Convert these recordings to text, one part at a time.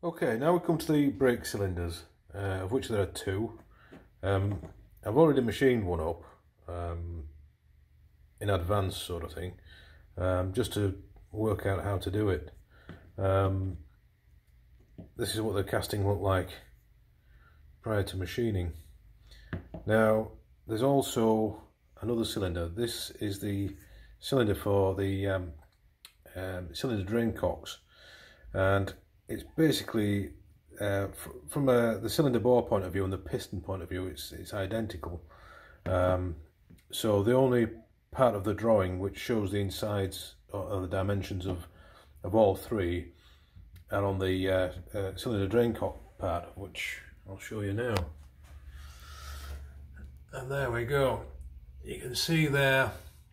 Okay, now we come to the brake cylinders, of which there are two. I've already machined one up in advance, sort of thing, just to work out how to do it. This is what the casting looked like prior to machining. Now, there's also another cylinder. This is the cylinder for the cylinder drain cocks, and it's basically from the cylinder bore point of view and the piston point of view, it's identical. So the only part of the drawing which shows the insides or the dimensions of all three are on the cylinder drain cock part, which I'll show you now. And there we go. You can see there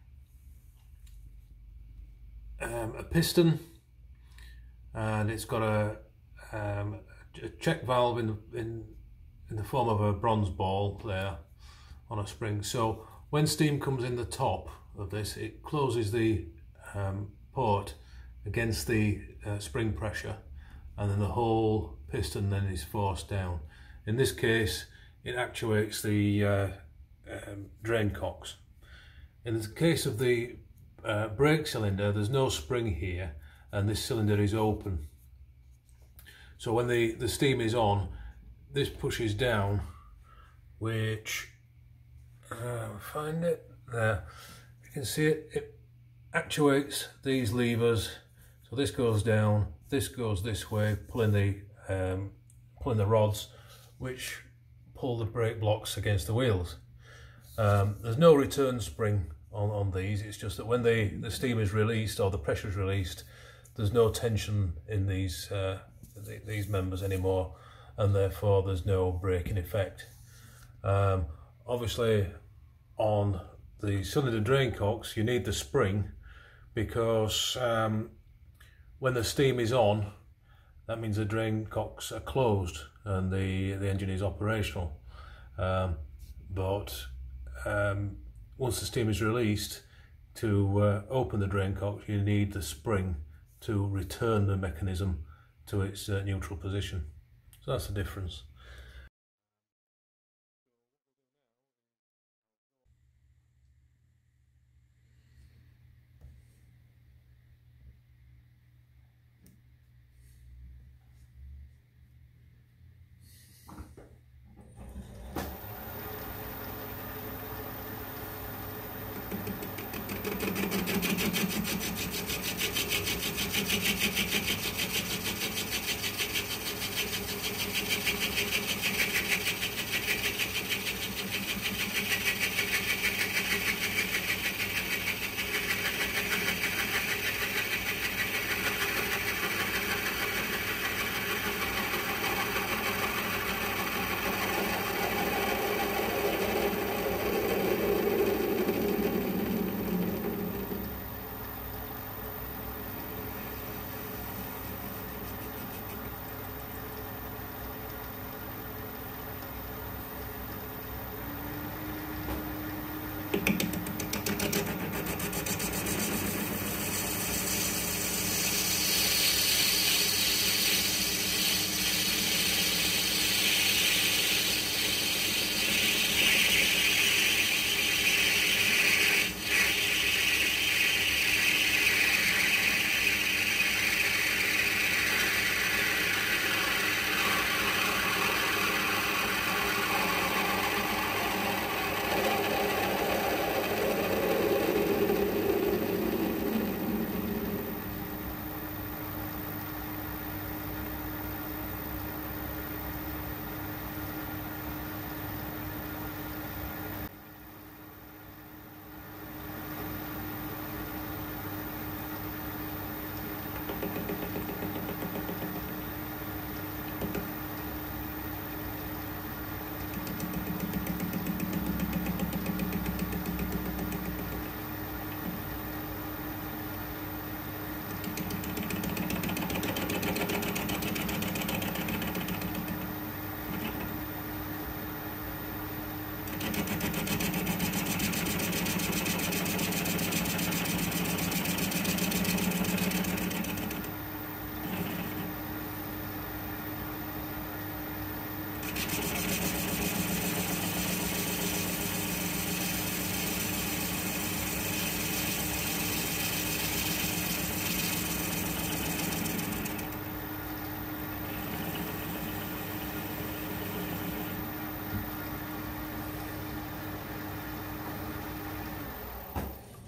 a piston, and it's got a check valve in the form of a bronze ball there on a spring. So when steam comes in the top of this, it closes the port against the spring pressure, and then the whole piston then is forced down. In this case, it actuates the drain cocks. In the case of the brake cylinder, there's no spring here, and this cylinder is open. So when the steam is on, this pushes down, which find it there. You can see it actuates these levers. So this goes down, this goes this way, pulling the rods, which pull the brake blocks against the wheels. There's no return spring on these. It's just that when the steam is released or the pressure is released, there's no tension in these members anymore, and therefore there's no braking effect. Obviously, on the cylinder drain cocks, you need the spring, because when the steam is on, that means the drain cocks are closed and the engine is operational. But once the steam is released, to open the drain cocks, you need the spring to return the mechanism to its neutral position. So that's the difference.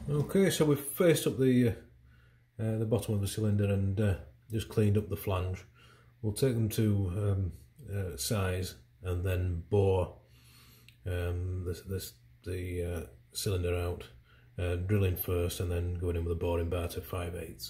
Okay, so we've faced up the bottom of the cylinder and just cleaned up the flange. We'll take them to size and then bore the cylinder out, drilling first and then going in with a boring bar to 5/8.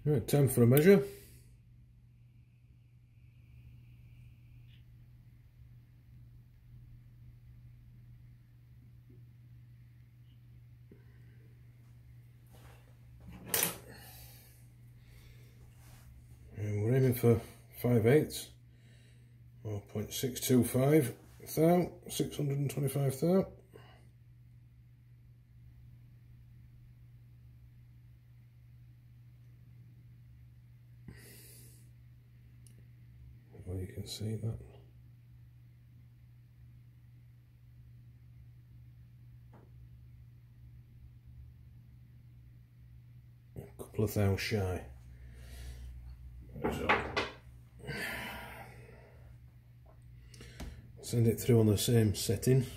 Right, time for a measure. And we're aiming for 5/8 or 0.625 thou, 625 thou. Well, you can see that. A couple of thou shy. So, send it through on the same setting.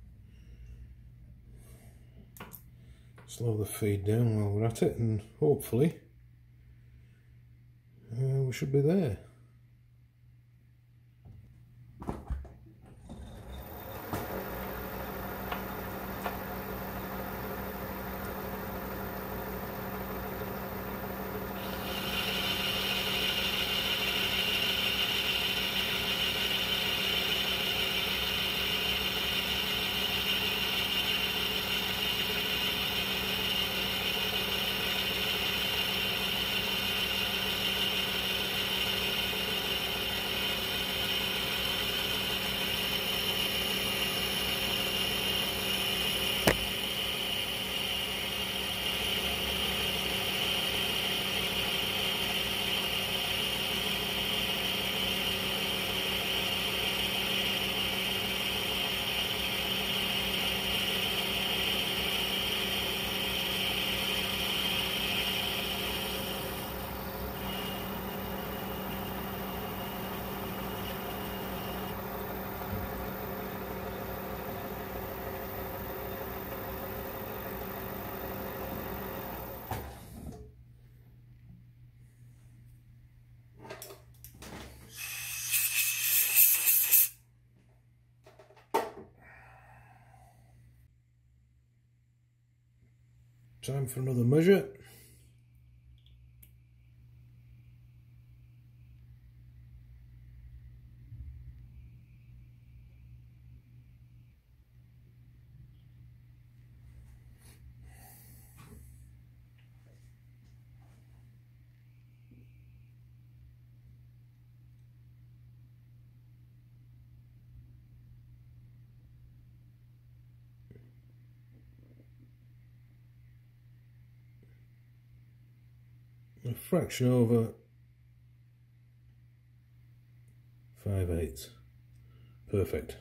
Slow the feed down while we're at it, and hopefully we should be there. Time for another measure. A fraction over 5/8. Perfect.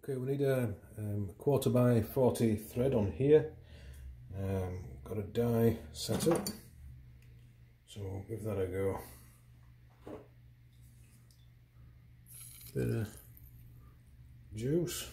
Okay, we need a 1/4 by 40 thread on here. Got a die set up, so we'll give that a go. Bit of juice.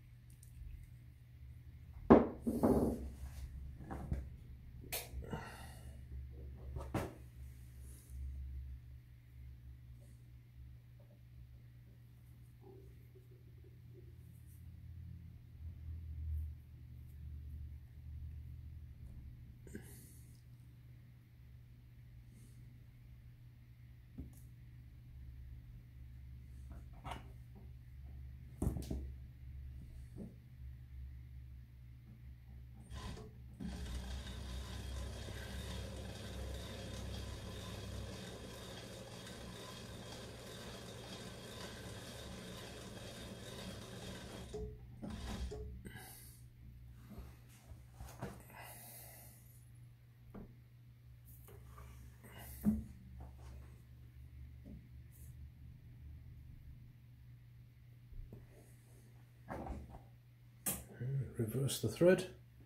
Reverse the thread.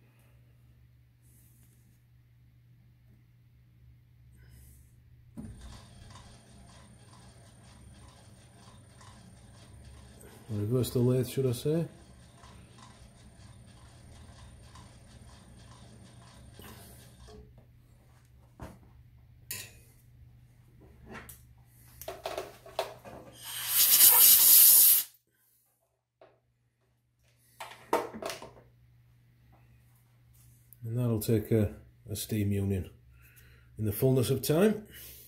Reverse the lathe, should I say. And that'll take a steam union in the fullness of time.